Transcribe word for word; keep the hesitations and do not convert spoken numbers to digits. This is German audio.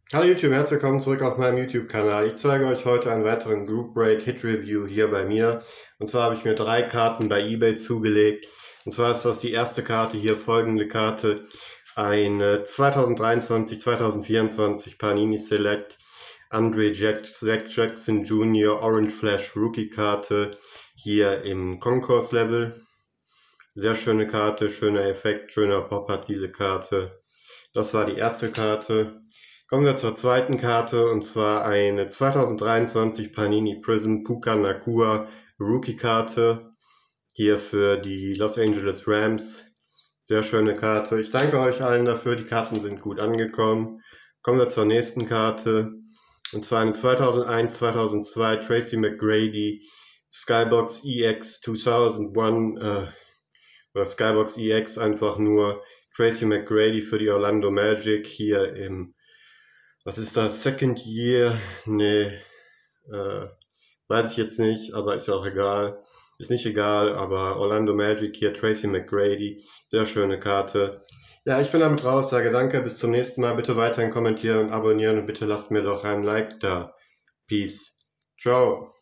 Hallo YouTube, herzlich willkommen zurück auf meinem YouTube-Kanal. Ich zeige euch heute einen weiteren Group Break Hit Review hier bei mir. Und zwar habe ich mir drei Karten bei eBay zugelegt. Und zwar ist das die erste Karte hier, folgende Karte. Eine zweitausenddreiundzwanzig zweitausendvierundzwanzig Panini Select Andre Jackson Junior Orange Flash Rookie Karte hier im Concourse Level. Sehr schöne Karte, schöner Effekt, schöner Pop hat diese Karte. Das war die erste Karte. Kommen wir zur zweiten Karte, und zwar eine zweitausenddreiundzwanzig Panini Prism Puka Nacua Rookie-Karte, hier für die Los Angeles Rams. Sehr schöne Karte. Ich danke euch allen dafür, die Karten sind gut angekommen. Kommen wir zur nächsten Karte, und zwar eine zweitausendeins zweitausendzwei Tracy McGrady Skybox E X zweitausendeins, äh, oder Skybox E X einfach nur, Tracy McGrady für die Orlando Magic, hier im Was ist das? Second Year? Nee, äh, weiß ich jetzt nicht, aber ist ja auch egal. Ist nicht egal, aber Orlando Magic hier, Tracy McGrady, sehr schöne Karte. Ja, ich bin damit raus, sage danke, bis zum nächsten Mal. Bitte weiterhin kommentieren und abonnieren und bitte lasst mir doch ein Like da. Peace. Ciao.